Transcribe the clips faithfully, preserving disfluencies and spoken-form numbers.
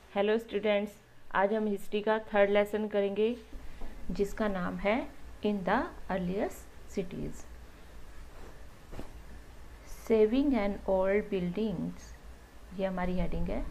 Hello students, आज हम history का थर्ड लेसन करेंगे जिसका नाम है in the earliest cities. Saving an old buildings, ये हमारी हेडिंग है।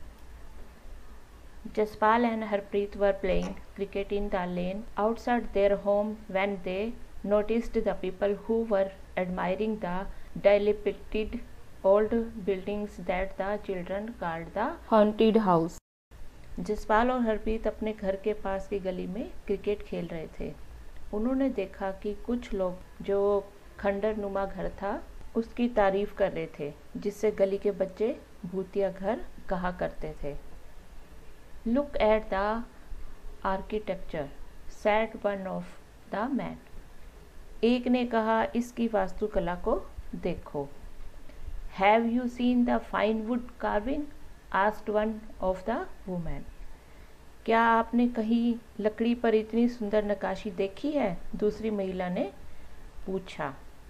Jaspal and Harpreet were playing cricket in the lane outside their home when they noticed the people who were admiring the dilapidated old buildings that the children called the haunted house। Jaspal और हरप्रीत अपने घर के पास की गली में क्रिकेट खेल रहे थे। उन्होंने देखा कि कुछ लोग जो खंडर नुमा घर था उसकी तारीफ कर रहे थे, जिससे गली के बच्चे भूतिया घर कहा करते थे। Look at the architecture said one of the man, एक ने कहा इसकी वास्तुकला को देखो। Have you seen the fine wood carving, asked one of the women, क्या आपने कहीं लकड़ी पर इतनी सुंदर नक्काशी देखी है, दूसरी महिला ने पूछा।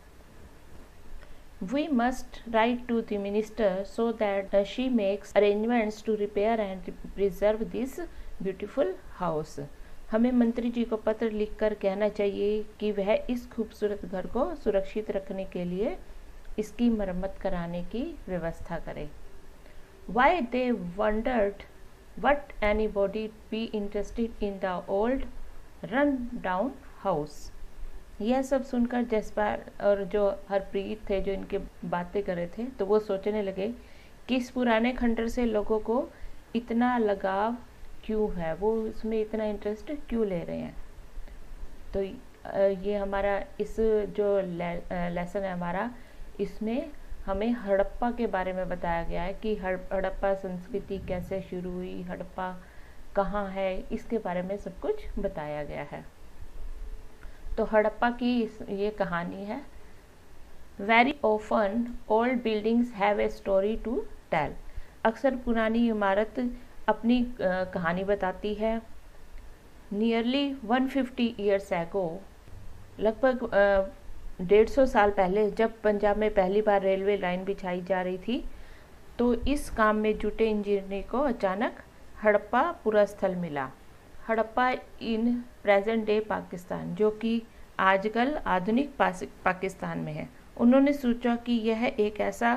We must write to the minister so that she makes arrangements to repair and preserve this beautiful house, हमें मंत्री जी को पत्र लिखकर कहना चाहिए कि वह इस खूबसूरत घर को सुरक्षित रखने के लिए इसकी मरम्मत कराने की व्यवस्था करें। Why they wondered what anybody be interested in the old run down house. यह सब सुनकर जसपाल और जो हरप्रीत थे जो इनके बातें कर रहे थे, तो वो सोचने लगे कि इस पुराने खंडर से लोगों को इतना लगाव क्यों है, वो उसमें इतना इंटरेस्ट क्यों ले रहे हैं। तो ये हमारा इस जो लेसन है हमारा, इसमें हमें हड़प्पा के बारे में बताया गया है कि हड़प्पा संस्कृति कैसे शुरू हुई, हड़प्पा कहाँ है, इसके बारे में सब कुछ बताया गया है। तो हड़प्पा की ये कहानी है। Very often old buildings have a story to tell, अक्सर पुरानी इमारत अपनी कहानी बताती है। Nearly one fifty years ago, लगभग डेढ़ सौ साल पहले जब पंजाब में पहली बार रेलवे लाइन बिछाई जा रही थी, तो इस काम में जुटे इंजीनियर को अचानक हड़प्पा पूरा स्थल मिला। Harappa in present day Pakistan, जो कि आजकल आधुनिक पाकिस्तान में है। उन्होंने सोचा कि यह एक ऐसा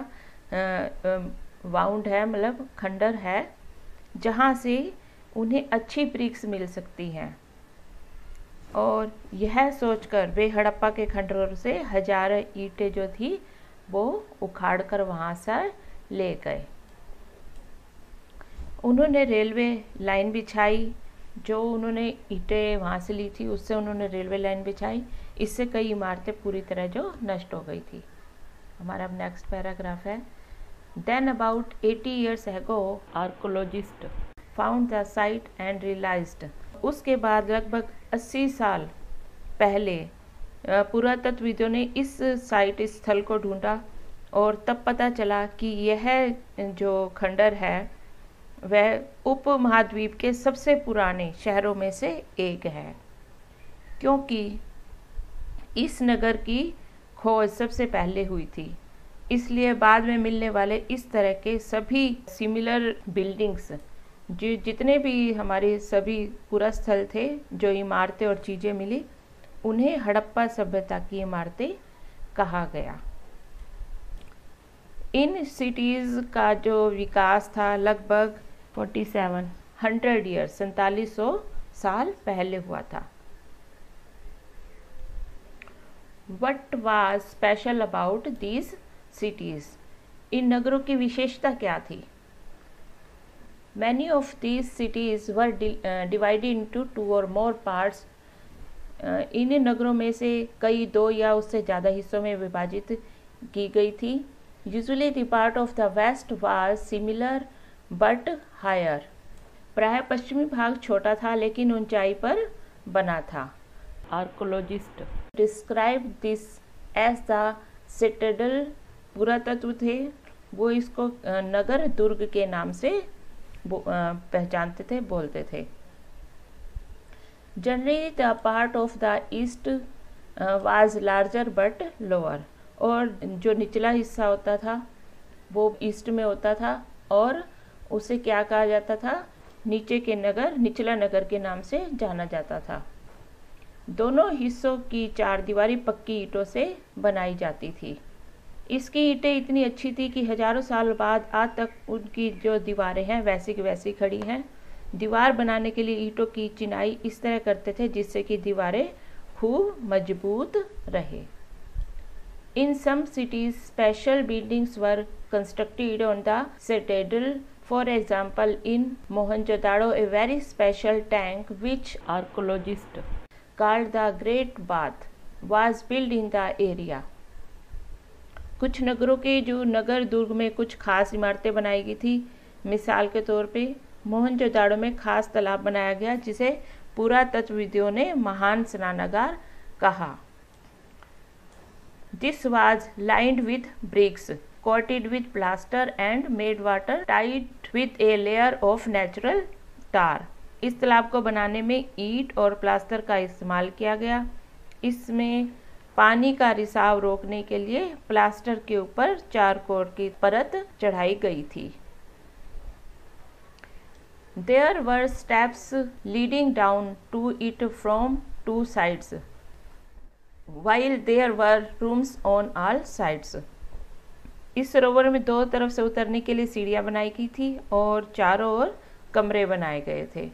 वाउंड है, मतलब खंडर है, जहाँ से उन्हें अच्छी ब्रिक्स मिल सकती हैं, और यह सोचकर वे हड़प्पा के खंडरों से हजारों ईंटें जो थी वो उखाड़कर वहाँ से ले गए। उन्होंने रेलवे लाइन बिछाई, जो उन्होंने ईंटें वहाँ से ली थी उससे उन्होंने रेलवे लाइन बिछाई, इससे कई इमारतें पूरी तरह जो नष्ट हो गई थी। हमारा अब नेक्स्ट पैराग्राफ है। Then about eighty years ago, archaeologists found the site and realized, उसके बाद लगभग अस्सी साल पहले पुरातत्वविदों ने इस साइट इस स्थल को ढूंढा, और तब पता चला कि यह जो खंडर है वह उपमहाद्वीप के सबसे पुराने शहरों में से एक है, क्योंकि इस नगर की खोज सबसे पहले हुई थी। इसलिए बाद में मिलने वाले इस तरह के सभी सिमिलर बिल्डिंग्स, जो जितने भी हमारे सभी पूरा स्थल थे, जो इमारतें और चीज़ें मिली, उन्हें हड़प्पा सभ्यता की इमारतें कहा गया। इन सिटीज़ का जो विकास था लगभग फोर्टी सेवन हंड्रेड ईयर्स सैंतालीस सौ साल पहले हुआ था। What was special about these cities, इन नगरों की विशेषता क्या थी। Many of these cities were divided into two और मोर पार्ट्स, इन नगरों में से कई दो या उससे ज़्यादा हिस्सों में विभाजित की गई थी। Usually the part of the west was similar but higher, प्राय पश्चिमी भाग छोटा था लेकिन ऊंचाई पर बना था। Archaeologist describe this as the citadel, पुरातत्व थे वो इसको नगर दुर्ग के नाम से पहचानते थे, बोलते थे। Generally the part of the east was larger but lower, और जो निचला हिस्सा होता था वो ईस्ट में होता था, और उसे क्या कहा जाता था, नीचे के नगर निचला नगर के नाम से जाना जाता था। दोनों हिस्सों की चार दीवारी पक्की ईंटों से बनाई जाती थी। इसकी ईंटें इतनी अच्छी थी कि हजारों साल बाद आज तक उनकी जो दीवारें हैं वैसी की वैसी खड़ी हैं। दीवार बनाने के लिए ईंटों की चिनाई इस तरह करते थे जिससे कि दीवारें खूब मजबूत रहे। In some cities, special buildings were constructed on the citadel. For example, in Mohenjo-daro, a very special tank, which archaeologists called the Great Bath, was built in the area. कुछ नगरों के जो नगर दुर्ग में कुछ खास इमारतें बनाई गई थी। मिसाल के तौर पे मोहनजोदाड़ो में खास तालाब बनाया गया जिसे पुरातत्वविदों ने महान स्नानागार कहा। This was lined with bricks, coated with plaster and made watertight with a layer of natural tar. इस तालाब को बनाने में ईंट और प्लास्टर का इस्तेमाल किया गया। इसमें पानी का रिसाव रोकने के लिए प्लास्टर के ऊपर चारकोल की परत चढ़ाई गई थी। There were steps leading down to it from two sides, while there were rooms on all sides. इस सरोवर में दो तरफ से उतरने के लिए सीढ़ियां बनाई गई थी और चारों ओर कमरे बनाए गए थे।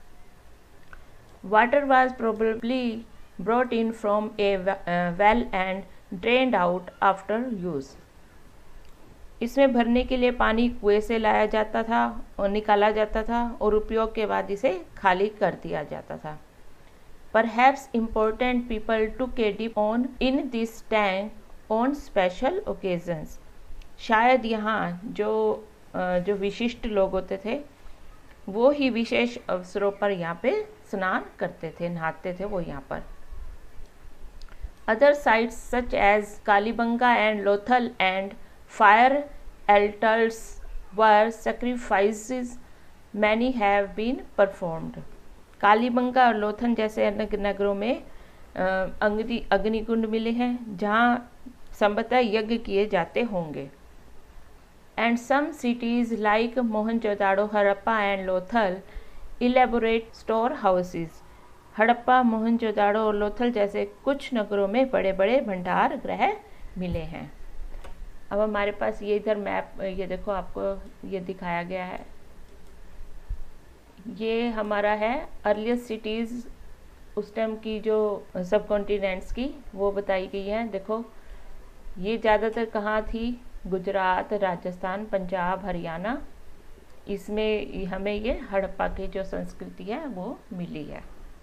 Water was probably brought in from a well and drained out after use. इसमें भरने के लिए पानी कुएं से लाया जाता था और निकाला जाता था और उपयोग के बाद इसे खाली कर दिया जाता था। Perhaps important people took a dip on in this tank on special occasions. शायद यहाँ जो जो विशिष्ट लोग होते थे वो ही विशेष अवसरों पर यहाँ पे स्नान करते थे, नहाते थे वो यहाँ पर। Other sites such as Kalibanga and Lothal and fire altars were sacrifices many have been performed. Kalibangan और लोथन जैसे अन्य नगरों में अग्नि अग्निकुंड मिले हैं जहाँ संभवतः यज्ञ किए जाते होंगे। And some cities like Mohenjo-daro, Harappa and Lothal elaborate store houses. Harappa, Mohenjodaro और लोथल जैसे कुछ नगरों में बड़े बड़े भंडार गृह मिले हैं। अब हमारे पास ये इधर मैप, ये देखो आपको ये दिखाया गया है। ये हमारा है अर्लिएस्ट सिटीज़ उस टाइम की जो सब कॉन्टिनेंट्स की वो बताई गई है। देखो ये ज़्यादातर कहाँ थी, गुजरात, राजस्थान, पंजाब, हरियाणा। इसमें हमें ये हड़प्पा की जो संस्कृति है वो मिली है।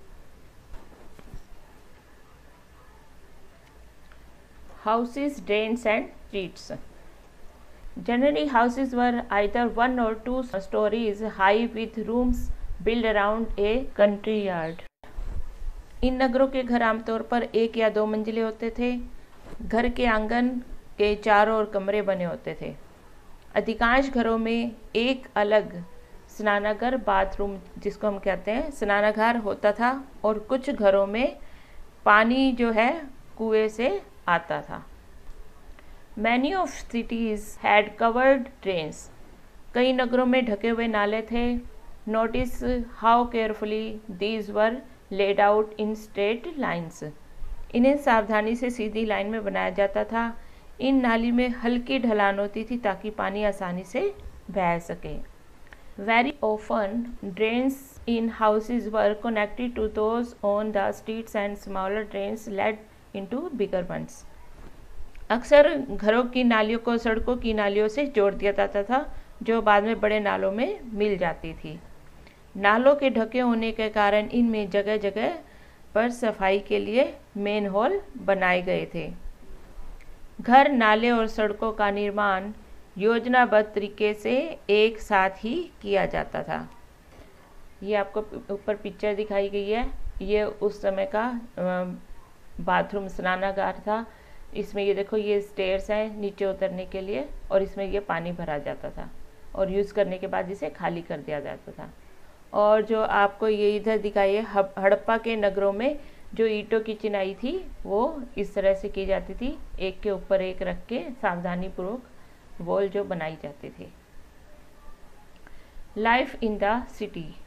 Houses, drains and streets. Generally, houses were either one or two stories high with rooms built around a country yard. इन नगरों के घर आमतौर पर एक या दो मंजिले होते थे। घर के आंगन के चारों ओर कमरे बने होते थे। अधिकांश घरों में एक अलग स्नानागार, बाथरूम जिसको हम कहते हैं स्नानागार होता था और कुछ घरों में पानी जो है कुएं से आता था। Many of cities had covered drains. कई नगरों में ढके हुए नाले थे। Notice how carefully these were laid out in straight lines. इन्हें सावधानी से सीधी लाइन में बनाया जाता था। इन नाली में हल्की ढलान होती थी ताकि पानी आसानी से बह सके। Very often drains in houses were connected to those on the streets and smaller drains led into bigger ones. अक्सर घरों की नालियों को सड़कों की नालियों से जोड़ दिया जाता था जो बाद में बड़े नालों में मिल जाती थी। नालों के ढके होने के कारण इनमें जगह जगह पर सफाई के लिए मेन होल बनाए गए थे। घर, नाले और सड़कों का निर्माण योजनाबद्ध तरीके से एक साथ ही किया जाता था। ये आपको ऊपर पिक्चर दिखाई गई है। ये उस समय का बाथरूम स्नानागार था। इसमें ये देखो ये स्टेयर्स हैं नीचे उतरने के लिए और इसमें ये पानी भरा जाता था और यूज़ करने के बाद इसे खाली कर दिया जाता था। और जो आपको ये इधर दिखाई है हड़प्पा के नगरों में जो ईंटों की चिनाई थी वो इस तरह से की जाती थी, एक के ऊपर एक रख के सावधानी पूर्वक वॉल जो बनाई जाती थी। Life in the city.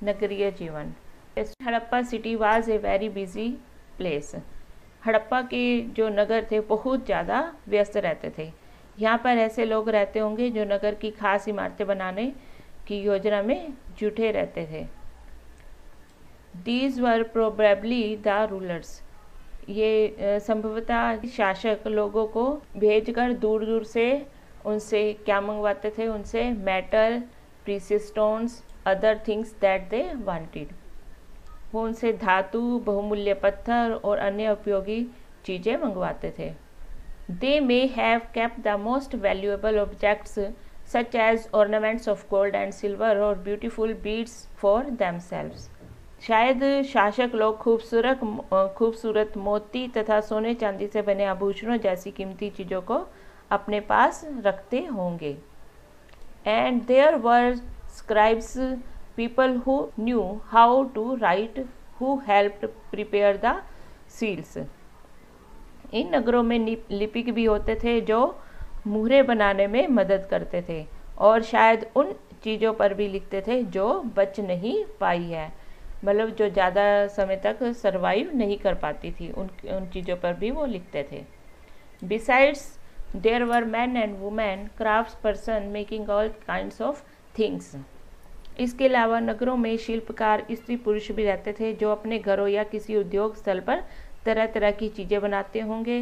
नगरीय जीवन। Harappa city was a very busy place. Harappa के जो नगर थे बहुत ज़्यादा व्यस्त रहते थे। यहाँ पर ऐसे लोग रहते होंगे जो नगर की खास इमारतें बनाने की योजना में जुटे रहते थे। These were probably the rulers। ये संभवतः शासक लोगों को भेजकर दूर दूर से उनसे क्या मंगवाते थे, उनसे metal, precious stones, other things that they wanted. वो उनसे धातु, बहुमूल्य पत्थर और अन्य उपयोगी चीज़ें मंगवाते थे। They may have kept the most valuable objects such as ornaments of gold and silver और ब्यूटीफुल बीड्स फॉर देमसेल्व्स। शायद शासक लोग खूबसूरत खूबसूरत मोती तथा सोने चांदी से बने आभूषणों जैसी कीमती चीज़ों को अपने पास रखते होंगे। And there were scribes, people who knew how to write, who helped prepare the seals। इन नगरों में लिपिक भी होते थे जो मुहरे बनाने में मदद करते थे और शायद उन चीज़ों पर भी लिखते थे जो बच नहीं पाई है, मतलब जो ज़्यादा समय तक सरवाइव नहीं कर पाती थी, उन उन चीज़ों पर भी वो लिखते थे। Besides there were man and women crafts person making all kinds of things. इसके अलावा नगरों में शिल्पकार स्त्री पुरुष भी रहते थे जो अपने घरों या किसी उद्योग स्थल पर तरह तरह की चीज़ें बनाते होंगे।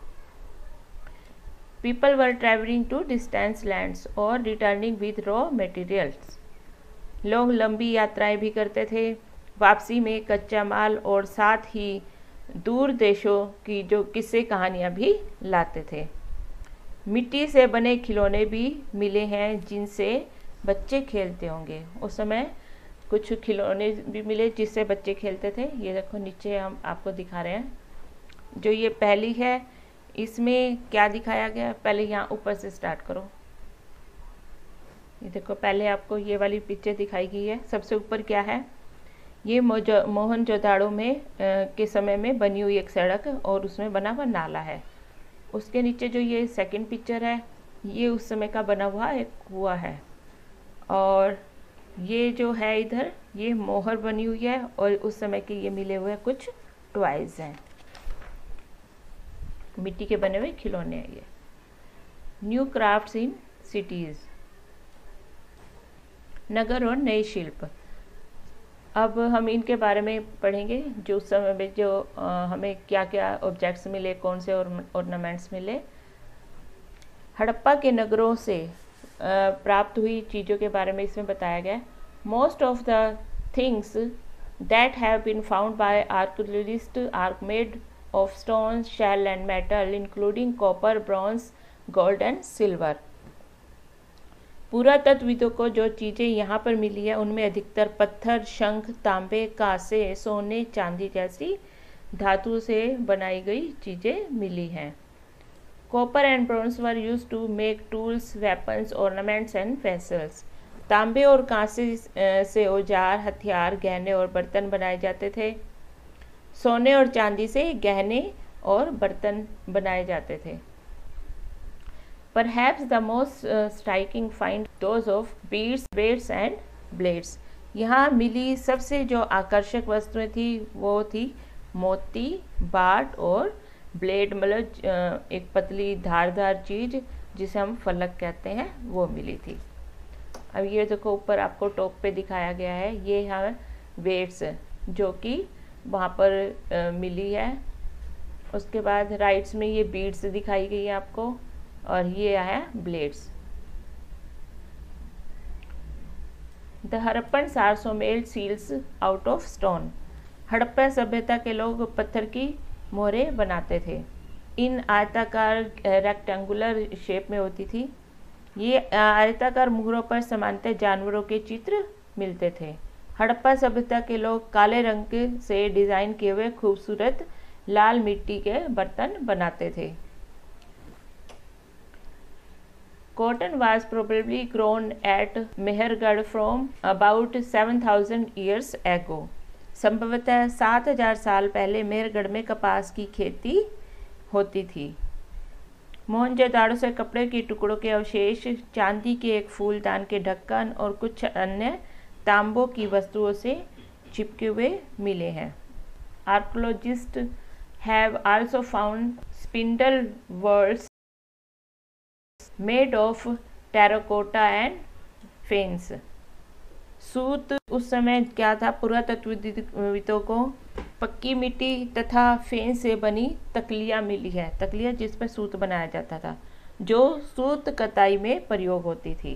People were travelling to distance lands और रिटर्निंग विद रॉ मटेरियल्स। लोग लंबी यात्राएं भी करते थे, वापसी में कच्चा माल और साथ ही दूर देशों की जो किस्से कहानियाँ भी लाते थे। मिट्टी से बने खिलौने भी मिले हैं जिनसे बच्चे खेलते होंगे। उस समय कुछ खिलौने भी मिले जिससे बच्चे खेलते थे। ये देखो नीचे हम आपको दिखा रहे हैं। जो ये पहली है इसमें क्या दिखाया गया, पहले यहाँ ऊपर से स्टार्ट करो। ये देखो पहले आपको ये वाली पिक्चर दिखाई गई है। सबसे ऊपर क्या है, ये मोहनजोदाड़ो में आ, के समय में बनी हुई एक सड़क और उसमें बना हुआ नाला है। उसके नीचे जो ये सेकंड पिक्चर है ये उस समय का बना हुआ एक कुआं है और ये जो है इधर ये मोहर बनी हुई है और उस समय के ये मिले हुए कुछ टॉयज हैं, मिट्टी के बने हुए खिलौने हैं। ये न्यू क्राफ्ट्स इन सिटीज, नगर और नए शिल्प। अब हम इनके बारे में पढ़ेंगे जो उस समय में जो आ, हमें क्या क्या ऑब्जेक्ट्स मिले, कौन से ऑर्नामेंट्स मिले। हड़प्पा के नगरों से प्राप्त हुई चीज़ों के बारे में इसमें बताया गया। Most of the things that have been found by archaeologist are made of stone, shell and metal including copper, bronze, gold and silver. पुरातत्वविदों को जो चीज़ें यहाँ पर मिली है उनमें अधिकतर पत्थर, शंख, तांबे, कांसे, सोने, चांदी जैसी धातु से बनाई गई चीज़ें मिली हैं। Copper and bronze were used to make tools, weapons, ornaments and vessels. तांबे और कांसे से औजार, हथियार, गहने और बर्तन बनाए जाते थे। सोने और चांदी से गहने और बर्तन बनाए जाते थे। Perhaps the most uh, striking find those of beads, braids and blades। यहाँ मिली सबसे जो आकर्षक वस्तुएं थी वो थी मोती, बाट और ब्लेड, मतलब एक पतली धारदार चीज़ जिसे हम फलक कहते हैं वो मिली थी। अब ये देखो ऊपर आपको टॉप पे दिखाया गया है, ये है वेट्स जो कि वहाँ पर आ, मिली है। उसके बाद राइट्स में ये बीड्स दिखाई गई है आपको और ये है blades. The Harappan also made seals out of stone. Harappa सभ्यता के लोग पत्थर की मोहरे बनाते थे। इन आयताकार रेक्टेंगुलर शेप में होती थी। ये आयताकार मोहरों पर सामान्यतः जानवरों के चित्र मिलते थे। हड़प्पा सभ्यता के लोग काले रंग से डिज़ाइन किए हुए खूबसूरत लाल मिट्टी के बर्तन बनाते थे। Cotton was probably grown at Mehergarh from about seven thousand years ago। संभवतः सात हजार साल पहले मेहरगढ़ में कपास की खेती होती थी। मोहनजोदाड़ो से कपड़े के टुकड़ों के अवशेष, चांदी के एक फूलदान के ढक्कन और कुछ अन्य तांबों की वस्तुओं से चिपके हुए मिले हैं। Archaeologist have also found spindle whorls made of terracotta and faience. सूत उस समय क्या था, पुरातत्वविदों को पक्की मिट्टी तथा फेन से बनी तकलियाँ मिली है। तकलियाँ जिस पर सूत बनाया जाता था, जो सूत कताई में प्रयोग होती थी।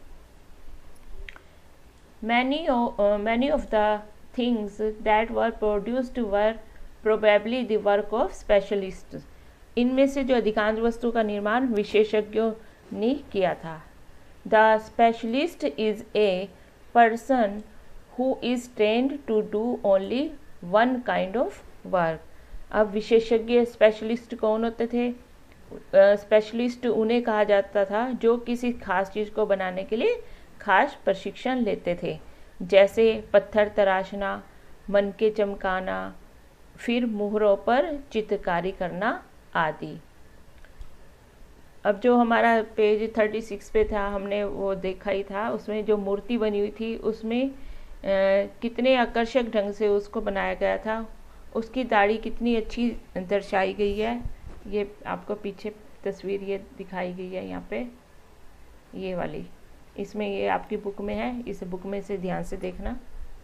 Many of, uh, many of the things that were produced were probably the work of specialists. इनमें से जो अधिकांश वस्तु का निर्माण विशेषज्ञों ने किया था। The specialist is a person who is trained to do only one kind of work. अब विशेषज्ञ स्पेशलिस्ट कौन होते थे? स्पेशलिस्ट uh, उन्हें कहा जाता था जो किसी खास चीज़ को बनाने के लिए खास प्रशिक्षण लेते थे, जैसे पत्थर तराशना, मनके चमकाना, फिर मुहरों पर चित्रकारी करना आदि। अब जो हमारा पेज छत्तीस पे था, हमने वो देखा ही था, उसमें जो मूर्ति बनी हुई थी उसमें आ, कितने आकर्षक ढंग से उसको बनाया गया था, उसकी दाढ़ी कितनी अच्छी दर्शाई गई है। ये आपको पीछे तस्वीर ये दिखाई गई है यहाँ पे, ये वाली, इसमें ये आपकी बुक में है, इस बुक में से ध्यान से देखना।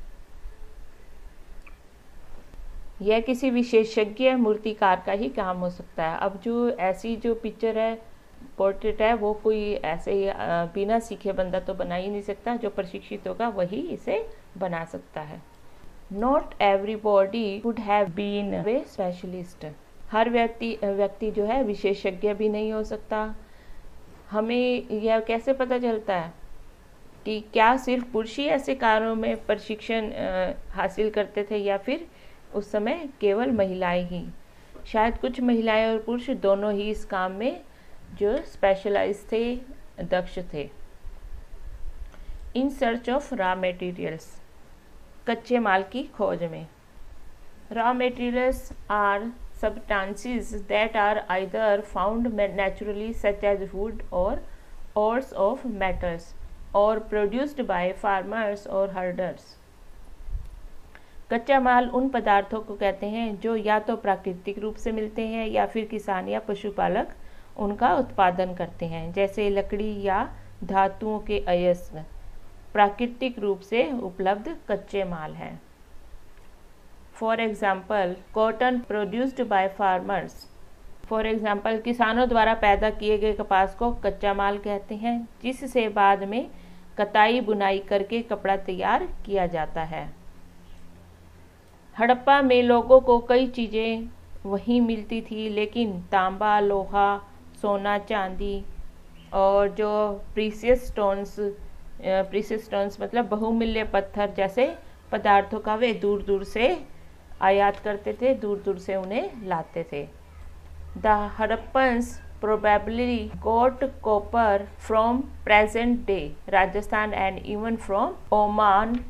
यह किसी विशेषज्ञ मूर्तिकार का ही काम हो सकता है। अब जो ऐसी जो पिक्चर है, पोर्ट्रेट है, वो कोई ऐसे ही बिना सीखे बंदा तो बना ही नहीं सकता, जो प्रशिक्षित होगा वही इसे बना सकता है। Not everybody would have been a specialist. हर व्यक्ति व्यक्ति जो है विशेषज्ञ भी नहीं हो सकता। हमें यह कैसे पता चलता है कि क्या सिर्फ पुरुष ही ऐसे कार्यों में प्रशिक्षण हासिल करते थे या फिर उस समय केवल महिलाएं ही? शायद कुछ महिलाएं और पुरुष दोनों ही इस काम में जो स्पेशलाइज थे, दक्ष थे। In search of raw materials, कच्चे माल की खोज में। Raw materials are substances that are either found naturally such as wood or ores of metals or produced by farmers or herders. कच्चा माल उन पदार्थों को कहते हैं जो या तो प्राकृतिक रूप से मिलते हैं या फिर किसान या पशुपालक उनका उत्पादन करते हैं, जैसे लकड़ी या धातुओं के अयस्क प्राकृतिक रूप से उपलब्ध कच्चे माल हैं। For example cotton produced by farmers. For example किसानों द्वारा पैदा किए गए कपास को कच्चा माल कहते हैं, जिससे बाद में कताई बुनाई करके कपड़ा तैयार किया जाता है। हड़प्पा में लोगों को कई चीज़ें वहीं मिलती थी, लेकिन तांबा, लोहा, सोना, चांदी और जो प्रीशियस स्टोन्स, प्रीशियस स्टोन्स मतलब बहुमूल्य पत्थर जैसे पदार्थों का वे दूर दूर से आयात करते थे, दूर दूर से उन्हें लाते थे। The Harappans probably got copper from present day Rajasthan and even from Oman.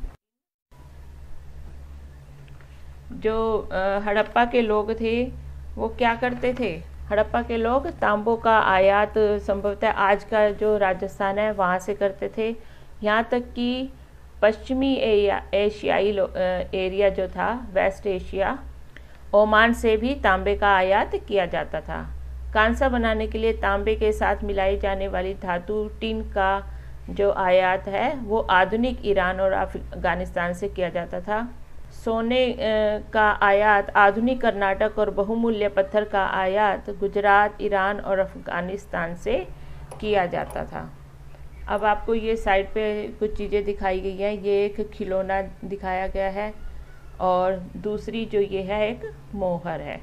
जो हड़प्पा के लोग थे वो क्या करते थे? हड़प्पा के लोग तांबों का आयात संभवतः आज का जो राजस्थान है वहाँ से करते थे। यहाँ तक कि पश्चिमी एशियाई एरिया जो था, वेस्ट एशिया, ओमान से भी तांबे का आयात किया जाता था। कांसा बनाने के लिए तांबे के साथ मिलाई जाने वाली धातु टिन का जो आयात है वो आधुनिक ईरान और अफगानिस्तान से किया जाता था। सोने का आयात आधुनिक कर्नाटक और बहुमूल्य पत्थर का आयात गुजरात, ईरान और अफगानिस्तान से किया जाता था। अब आपको ये साइड पे कुछ चीज़ें दिखाई गई हैं। ये एक खिलौना दिखाया गया है और दूसरी जो ये है एक मोहर है।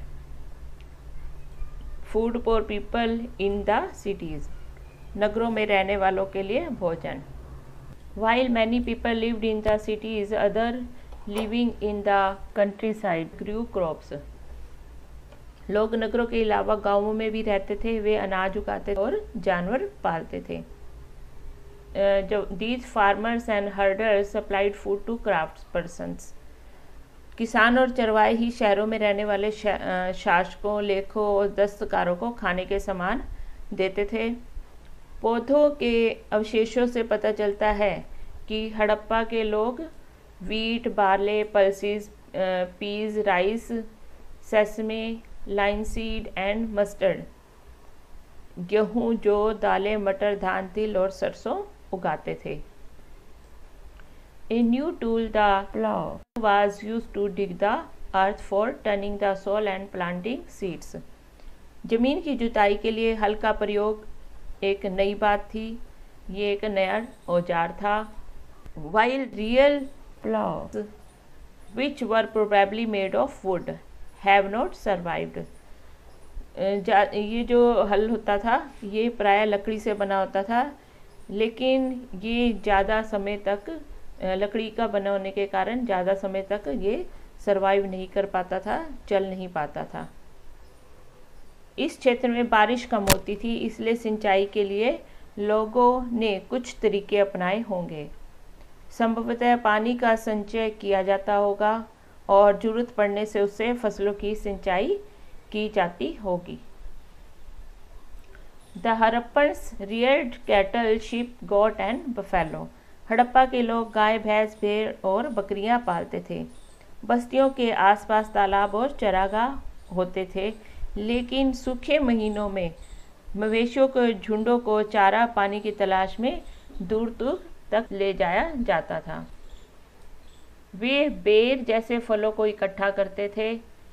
Food for people in the cities, नगरों में रहने वालों के लिए भोजन। While many people lived in the cities, other living in the countryside grew crops. लोग नगरों के अलावा गाँवों में भी रहते थे, वे अनाज उगाते और जानवर पालते थे। जो these farmers and herders supplied food to craft persons. किसान और चरवाहे ही शहरों में रहने वाले शासकों, लेखों और दस्तकारों को खाने के सामान देते थे। पौधों के अवशेषों से पता चलता है कि हड़प्पा के लोग wheat, barley, pulses, peas, rice, sesame, linseed and mustard, गेहूं, जौ, दालें, मटर, धान, तिल और सरसों उगाते थे। A new tool, the plow, was used to dig the earth for turning the soil and planting seeds. जमीन की जुताई के लिए हल का प्रयोग एक नई बात थी, ये एक नया औजार था। While real plows, which were probably made of wood, have not survived. ये जो हल होता था ये प्राय लकड़ी से बना होता था, लेकिन ये ज़्यादा समय तक लकड़ी का बना होने के कारण ज़्यादा समय तक ये सरवाइव नहीं कर पाता था, चल नहीं पाता था। इस क्षेत्र में बारिश कम होती थी, इसलिए सिंचाई के लिए लोगों ने कुछ तरीके अपनाए होंगे। संभवतः पानी का संचय किया जाता होगा और जरूरत पड़ने से उससे फसलों की सिंचाई की जाती होगी। The Harappans reared cattle, sheep, goat and buffalo. Harappa के लोग गाय, भैंस, भेड़ और बकरियां पालते थे। बस्तियों के आसपास तालाब और चरागाह होते थे, लेकिन सूखे महीनों में मवेशियों के झुंडों को चारा पानी की तलाश में दूर दूर तक ले जाया जाता था। वे बेर जैसे फलों को इकट्ठा करते थे,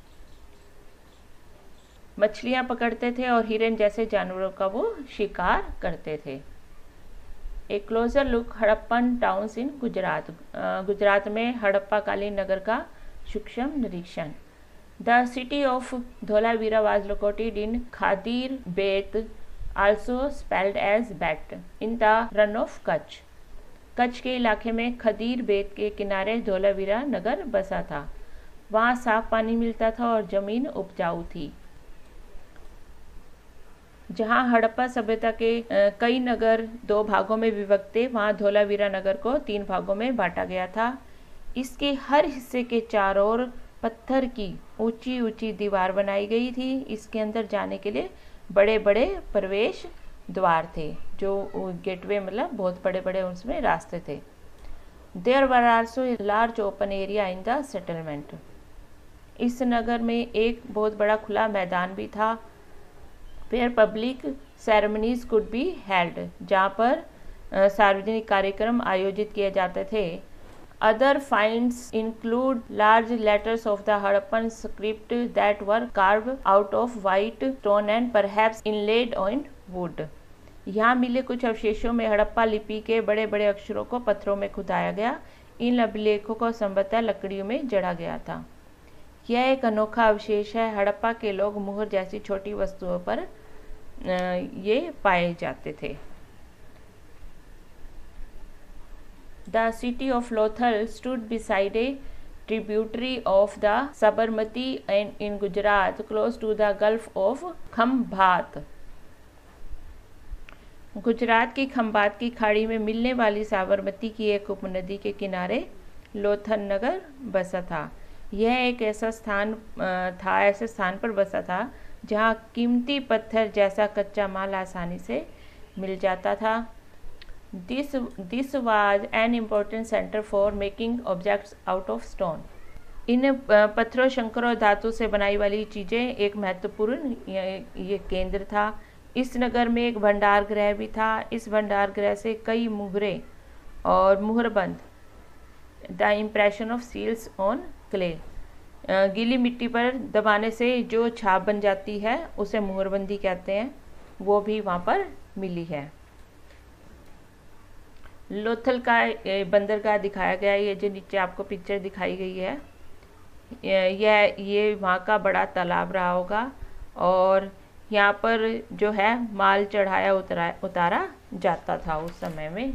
मछलियां पकड़ते थे और हिरन जैसे जानवरों का वो शिकार करते थे। A closer look Harappan towns in Gujarat. Gujarat में हड़प्पा कालीन नगर का सूक्ष्म निरीक्षण। The city of Dholavira was located in Khadir Bet, also spelled as Beyt, in the Rann of Kutch. Kutch के इलाके में खदीर बेत के किनारे धोलावीरा नगर बसा था। वहाँ साफ पानी मिलता था और जमीन उपजाऊ थी। जहाँ हड़प्पा सभ्यता के कई नगर दो भागों में विभक्त थे, वहाँ धोलावीरा नगर को तीन भागों में बांटा गया था। इसके हर हिस्से के चारों ओर पत्थर की ऊंची ऊंची दीवार बनाई गई थी। इसके अंदर जाने के लिए बड़े बड़े प्रवेश द्वार थे, जो गेटवे मतलब बहुत बड़े बड़े उसमें रास्ते थे। There were also large open area in the settlement. इस नगर में एक बहुत बड़ा खुला मैदान भी था, where public ceremonies could be held, जहाँ पर सार्वजनिक कार्यक्रम आयोजित किए जाते थे। Other finds include large letters of the Harappan script that were carved out of white stone and perhaps inlaid on wood. यहाँ मिले कुछ अवशेषों में हड़प्पा लिपि के बड़े बड़े अक्षरों को पत्थरों में खुदाया गया। इन अभिलेखों को संभवतः लकड़ियों में जड़ा गया था। यह एक अनोखा अवशेष है। हड़प्पा के लोग मुहर जैसी छोटी वस्तुओं पर ये पाए जाते थे। The city of Lothal stood beside a tributary of the Sabarmati and in Gujarat, close to the Gulf of Khambhat. Gujarat की खम्भात की खाड़ी में मिलने वाली साबरमती की एक उपनदी के किनारे लोथल नगर बसा था। यह एक ऐसा स्थान था ऐसे स्थान पर बसा था जहाँ कीमती पत्थर जैसा कच्चा माल आसानी से मिल जाता था। This this was an important center for making objects out of stone. इन पत्थरों, शंकर और धातु से बनाई वाली चीज़ें एक महत्वपूर्ण ये केंद्र था। इस नगर में एक भंडार गृह भी था। इस भंडार गृह से कई मुहरें और मुहरबंद, the impression of seals on clay, गीली मिट्टी पर दबाने से जो छाप बन जाती है उसे मुहरबंदी कहते हैं, वो भी वहाँ पर मिली है। लोथल का बंदरगाह दिखाया गया है। ये जो नीचे आपको पिक्चर दिखाई गई है, यह ये वहाँ का बड़ा तालाब रहा होगा और यहाँ पर जो है माल चढ़ाया उतरा उतारा जाता था उस समय में।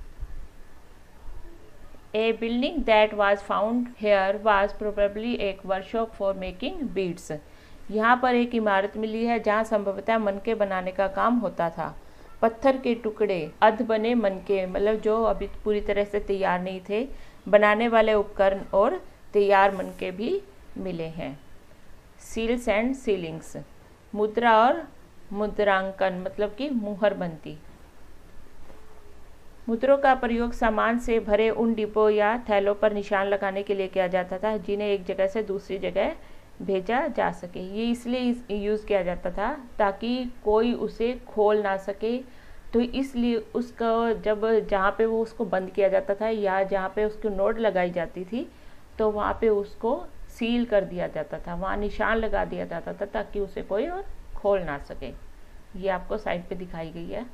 A building that was found here was probably a workshop for making beads. यहाँ पर एक इमारत मिली है जहाँ संभवतः मनके बनाने का काम होता था। पत्थर के टुकड़े, अध बने मनके, मतलब जो अभी पूरी तरह से तैयार नहीं थे, बनाने वाले उपकरण और तैयार मनके भी मिले हैं। सील्स एंड सीलिंग्स, मुद्रा और मुद्रांकन मतलब कि मुहरबंदी। मुद्रों का प्रयोग सामान से भरे उन डिब्बों या थैलों पर निशान लगाने के लिए किया जाता था जिन्हें एक जगह से दूसरी जगह भेजा जा सके। ये इसलिए यूज़ किया जाता था ताकि कोई उसे खोल ना सके, तो इसलिए उसका जब जहाँ पे वो उसको बंद किया जाता था या जहाँ पे उसकी नोट लगाई जाती थी तो वहाँ पे उसको सील कर दिया जाता था, वहाँ निशान लगा दिया जाता था ताकि उसे कोई और खोल ना सके। ये आपको साइड पे दिखाई गई है।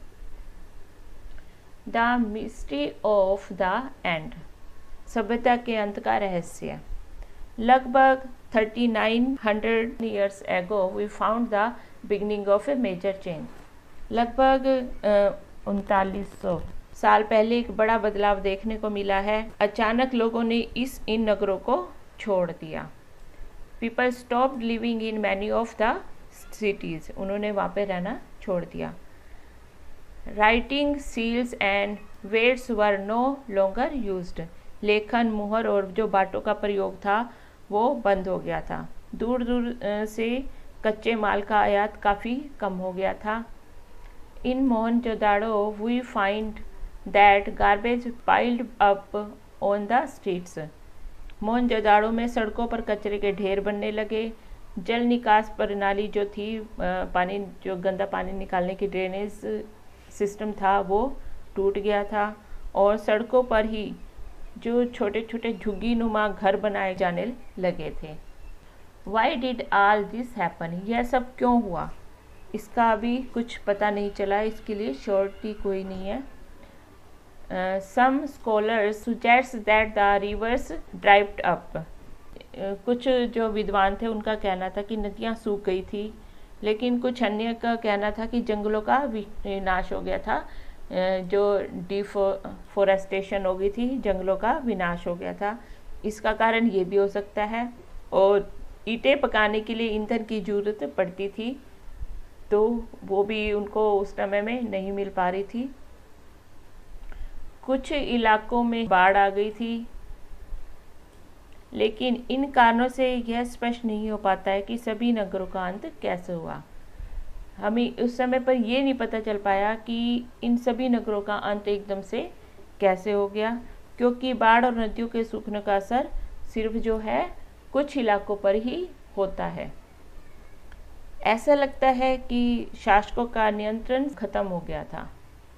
The mystery of the end, सभ्यता के अंत का रहस्य। लगभग thirty nine hundred years ago we found the beginning of a major change. लगभग उनतालीस सौ साल पहले एक बड़ा बदलाव देखने को मिला है। अचानक लोगों ने इस इन नगरों को छोड़ दिया। People stopped living in many of the cities, उन्होंने वहाँ पे रहना छोड़ दिया। Writing seals and weights were no longer used, लेखन, मुहर और जो बाटों का प्रयोग था वो बंद हो गया था। दूर दूर से कच्चे माल का आयात काफ़ी कम हो गया था। In Mohenjodaro we find that garbage piled up on the streets, Mohenjodaro में सड़कों पर कचरे के ढेर बनने लगे। जल निकास प्रणाली जो थी, पानी जो गंदा पानी निकालने की ड्रेनेज सिस्टम था वो टूट गया था और सड़कों पर ही जो छोटे छोटे झुग्गी नुमा घर बनाए जाने लगे थे। Why did all this happen, यह सब क्यों हुआ, इसका अभी कुछ पता नहीं चला, इसके लिए श्योरिटी कोई नहीं है। Some scholars suggest that the rivers dried up, कुछ जो विद्वान थे उनका कहना था कि नदियाँ सूख गई थी, लेकिन कुछ अन्य का कहना था कि जंगलों का विनाश हो गया था, जो डिफोरेस्टेशन हो गई थी, जंगलों का विनाश हो गया था। इसका कारण ये भी हो सकता है। और ईंटें पकाने के लिए ईंधन की जरूरत पड़ती थी, तो वो भी उनको उस समय में नहीं मिल पा रही थी। कुछ इलाकों में बाढ़ आ गई थी, लेकिन इन कारणों से यह स्पष्ट नहीं हो पाता है कि सभी नगरों का अंत कैसे हुआ। हमें उस समय पर यह नहीं पता चल पाया कि इन सभी नगरों का अंत एकदम से कैसे हो गया, क्योंकि बाढ़ और नदियों के सूखने का असर सिर्फ जो है कुछ इलाकों पर ही होता है। ऐसा लगता है कि शासकों का नियंत्रण खत्म हो गया था।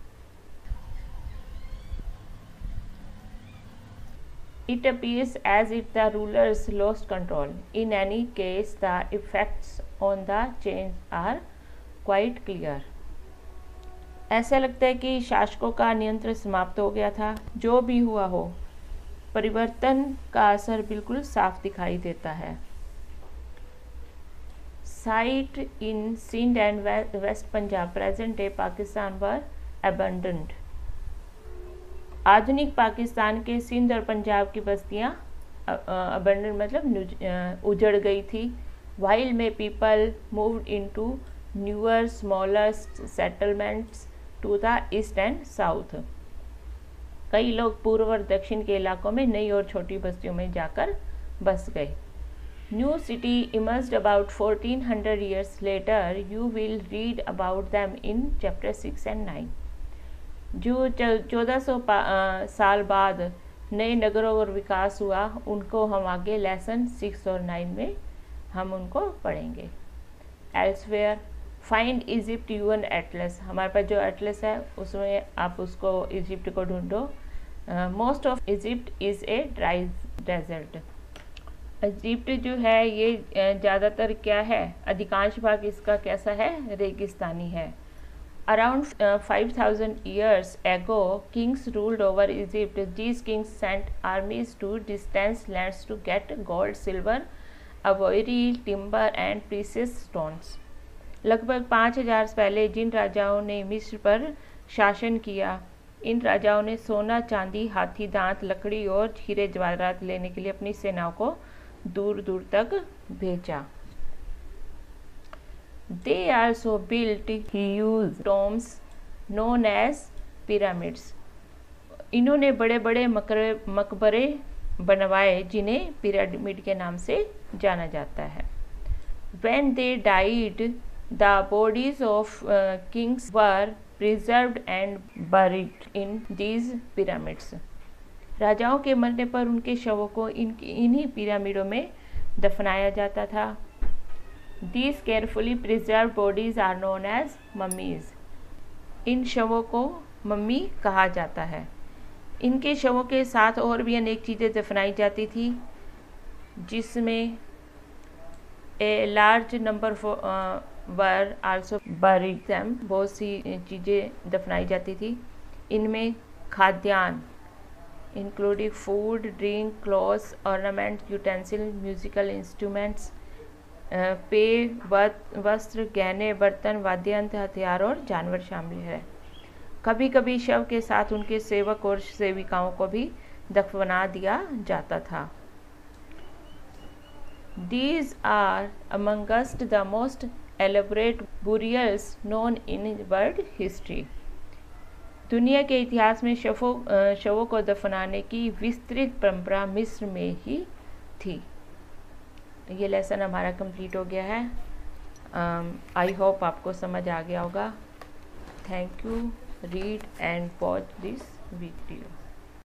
It appears as if the rulers lost control. In any case, the effects on the change are quite clear. ऐसा लगता है कि शासकों का नियंत्रण समाप्त हो गया था। जो भी हुआ हो, परिवर्तन का असर बिल्कुल साफ दिखाई देता है। Site in Sindh and West Punjab, present day Pakistan, were abandoned. आधुनिक पाकिस्तान के सिंध और पंजाब की बस्तियाँ अबंडन मतलब उजड़ गई थी। While many people moved into newer smaller settlements to the east and south, कई लोग पूर्व और दक्षिण के इलाकों में नई और छोटी बस्तियों में जाकर बस गए। New city emerged about fourteen hundred years later, you will read about them in chapter six and nine. जो चौदह सौ साल बाद नए नगरों और विकास हुआ, उनको हम आगे लेसन सिक्स और नाइन में हम उनको पढ़ेंगे। Elsewhere, find Egypt your atlas, हमारे पास जो एटलस है उसमें आप उसको इजिप्ट को ढूंढो। Most of Egypt is a dry desert, Egypt जो है ये ज़्यादातर क्या है, अधिकांश भाग इसका कैसा है, रेगिस्तानी है। Around uh, five thousand years ago, kings ruled over Egypt. These kings sent armies to distant lands to get gold, silver, ivory, timber and precious stones. लगभग पाँच हजार पहले जिन राजाओं ने मिस्र पर शासन किया, इन राजाओं ने सोना, चांदी, हाथी दांत, लकड़ी और हीरे जवाहरात लेने के लिए अपनी सेनाओं को दूर दूर तक भेजा। They also built huge tombs known as pyramids. इन्होंने बड़े बड़े मकबरे बनवाए जिन्हें पिरामिड के नाम से जाना जाता है। When they died, the bodies of uh, kings were preserved and buried in these pyramids. राजाओं के मरने पर उनके शवों को इन इन्हीं पिरामिडों में दफनाया जाता था। These carefully preserved bodies are known as mummies. इन शवों को मम्मी कहा जाता है। इनके शवों के साथ और भी अनेक चीज़ें दफनाई जाती थी, जिसमें a large number were also buried them, बहुत सी चीज़ें दफनाई जाती थी। इनमें खाद्यान्न including food, drink, clothes, ornaments, utensil, musical instruments, पेय, वस्त्र, गहने, बर्तन, वाद्य यंत्र, हथियार और जानवर शामिल है। कभी कभी शव के साथ उनके सेवक और सेविकाओं को भी दफना दिया जाता था। These are amongst the most elaborate burials known in world history. दुनिया के इतिहास में शवों शवों को दफनाने की विस्तृत परंपरा मिस्र में ही थी। ये लेसन हमारा कंप्लीट हो गया है। आई um, होप आपको समझ आ गया होगा। Thank you. Read and watch this video.